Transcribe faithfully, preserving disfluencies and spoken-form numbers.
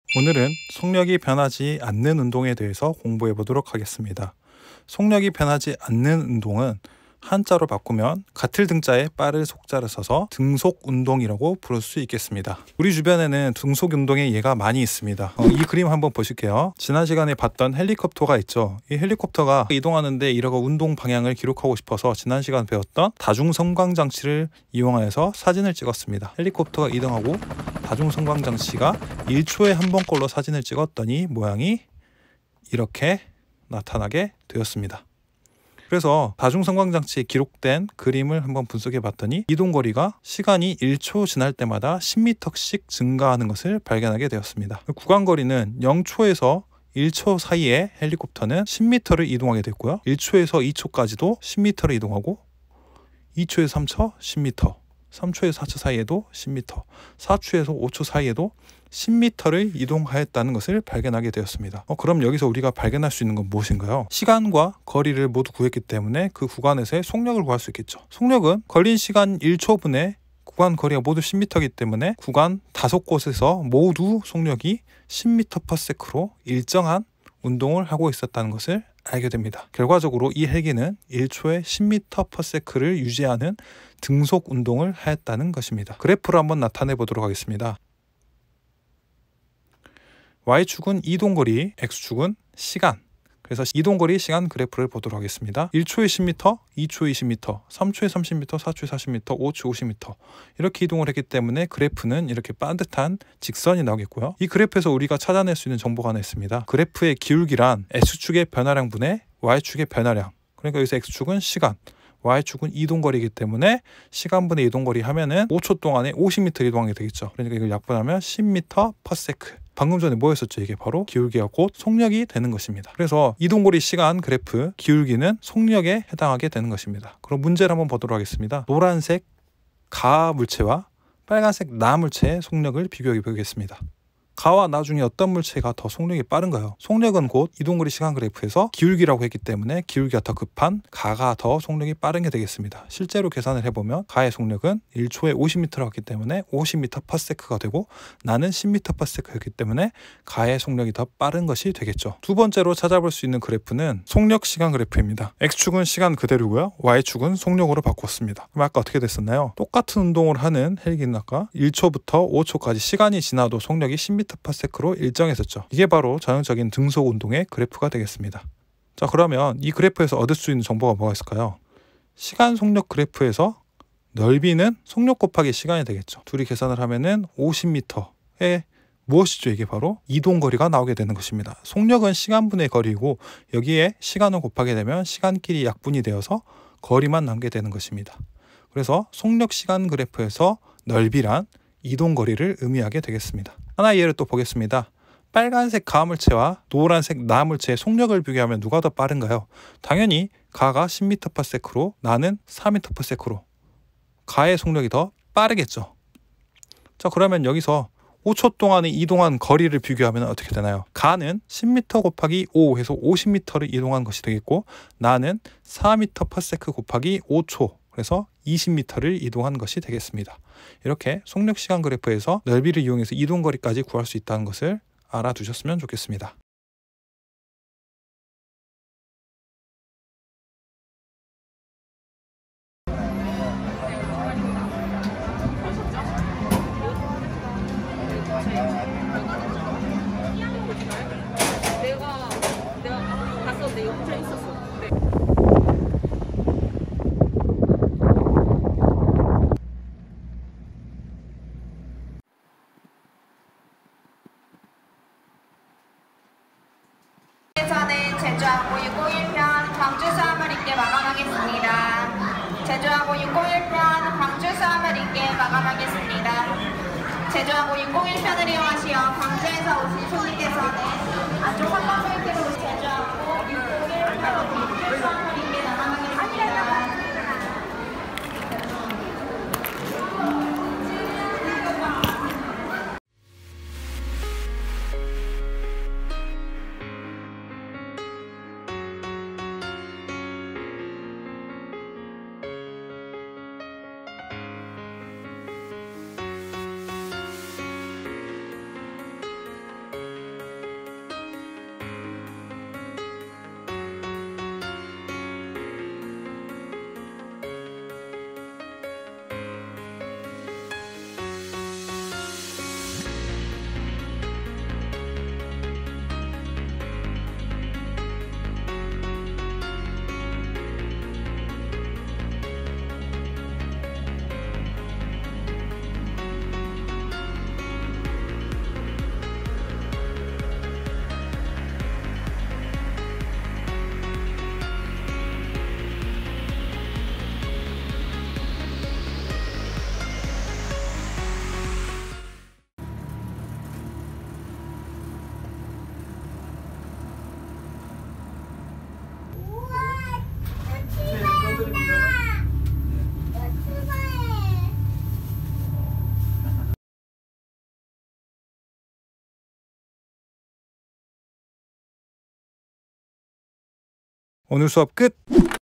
오늘은 속력이 변하지 않는 운동에 대해서 공부해 보도록 하겠습니다. 속력이 변하지 않는 운동은 한자로 바꾸면 같을 등자에 빠를 속자를 써서 등속 운동이라고 부를 수 있겠습니다. 우리 주변에는 등속 운동의 예가 많이 있습니다. 어, 이 그림 한번 보실게요. 지난 시간에 봤던 헬리콥터가 있죠. 이 헬리콥터가 이동하는데 이러고 운동 방향을 기록하고 싶어서 지난 시간 배웠던 다중성광 장치를 이용하여서 사진을 찍었습니다. 헬리콥터가 이동하고 다중성광 장치가 일 초에 한 번꼴로 사진을 찍었더니 모양이 이렇게 나타나게 되었습니다. 그래서 다중성광장치에 기록된 그림을 한번 분석해 봤더니 이동거리가 시간이 일 초 지날 때마다 십 미터씩 증가하는 것을 발견하게 되었습니다. 구간거리는 영 초에서 일 초 사이에 헬리콥터는 십 미터를 이동하게 됐고요. 일 초에서 이 초까지도 십 미터를 이동하고 이 초에서 삼 초 십 미터, 삼 초에서 사 초 사이에도 십 미터, 사 초에서 오 초 사이에도 십 미터를 이동하였다는 것을 발견하게 되었습니다. 어, 그럼 여기서 우리가 발견할 수 있는 건 무엇인가요? 시간과 거리를 모두 구했기 때문에 그 구간에서의 속력을 구할 수 있겠죠. 속력은 걸린 시간 일 초분의 구간 거리가 모두 십 미터이기 때문에 구간 다섯 곳에서 모두 속력이 십 미터 퍼 세컨드로 일정한 운동을 하고 있었다는 것을 알게 됩니다. 결과적으로 이 헬기는 일 초에 십 미터 퍼 세컨드를 유지하는 등속 운동을 하였다는 것입니다. 그래프로 한번 나타내 보도록 하겠습니다. Y축은 이동거리, X축은 시간. 그래서 이동거리 시간 그래프를 보도록 하겠습니다. 일 초에 십 미터, 이 초에 이십 미터, 삼 초에 삼십 미터, 사 초에 사십 미터, 오 초에 오십 미터 이렇게 이동을 했기 때문에 그래프는 이렇게 반듯한 직선이 나오겠고요. 이 그래프에서 우리가 찾아낼 수 있는 정보가 하나 있습니다. 그래프의 기울기란 X축의 변화량분의 Y축의 변화량. 그러니까 여기서 X축은 시간, Y축은 이동거리이기 때문에 시간분의 이동거리 하면은 오 초 동안에 오십 미터 이동하게 되겠죠. 그러니까 이걸 약분하면 십 미터 퍼 세컨드. 방금 전에 뭐였었죠? 이게 바로 기울기가 곧 속력이 되는 것입니다. 그래서 이동거리 시간 그래프 기울기는 속력에 해당하게 되는 것입니다. 그럼 문제를 한번 보도록 하겠습니다. 노란색 가 물체와 빨간색 나 물체의 속력을 비교해 보겠습니다. 가와 나 중에 어떤 물체가 더 속력이 빠른가요? 속력은 곧 이동거리 시간 그래프에서 기울기라고 했기 때문에 기울기가 더 급한 가가 더 속력이 빠른 게 되겠습니다. 실제로 계산을 해보면 가의 속력은 일 초에 오십 미터라고 했기 때문에 오십 미터 퍼 세컨드가 되고 나는 십 미터 퍼 세컨드였기 때문에 가의 속력이 더 빠른 것이 되겠죠. 두 번째로 찾아볼 수 있는 그래프는 속력 시간 그래프입니다. X축은 시간 그대로고요. Y축은 속력으로 바꿨습니다. 그럼 아까 어떻게 됐었나요? 똑같은 운동을 하는 헬기는 아까 일 초부터 오 초까지 시간이 지나도 속력이 십 미터 퍼 세컨드로 일정했었죠. 이게 바로 전형적인 등속 운동의 그래프가 되겠습니다. 자, 그러면 이 그래프에서 얻을 수 있는 정보가 뭐가 있을까요? 시간 속력 그래프에서 넓이는 속력 곱하기 시간이 되겠죠. 둘이 계산을 하면은 오십 미터에 무엇이죠? 이게 바로 이동거리가 나오게 되는 것입니다. 속력은 시간분의 거리이고 여기에 시간을 곱하게 되면 시간끼리 약분이 되어서 거리만 남게 되는 것입니다. 그래서 속력 시간 그래프에서 넓이란 이동거리를 의미하게 되겠습니다. 하나의 예를 또 보겠습니다. 빨간색 가물체와 노란색 나물체의 속력을 비교하면 누가 더 빠른가요? 당연히 가가 십 미터 퍼 세컨드로 나는 사 미터 퍼 세컨드로 가의 속력이 더 빠르겠죠. 자, 그러면 여기서 오 초 동안에 이동한 거리를 비교하면 어떻게 되나요? 가는 십 미터 곱하기 오 해서 오십 미터를 이동한 것이 되겠고 나는 사 미터 퍼 세컨드 곱하기 오 초 그래서 이십 미터를 이동한 것이 되겠습니다. 이렇게 속력 시간 그래프에서 넓이를 이용해서 이동거리까지 구할 수 있다는 것을 알아두셨으면 좋겠습니다. 내가 내가 갔었는데 혼자 있었어. 저는 제주항공 육공일 편 광주 수함을 있게 마감하겠습니다. 제주항공 육공일 편 광주 수함을 있게 마감하겠습니다. 제주항공 육공일 편을 이용하시어 광주에서 오신 손님께서는 안쪽 삼 번 포인트로 제주항공 육공일 편 광주 수함을 있게 마감하겠습니다. 오늘 수업 끝!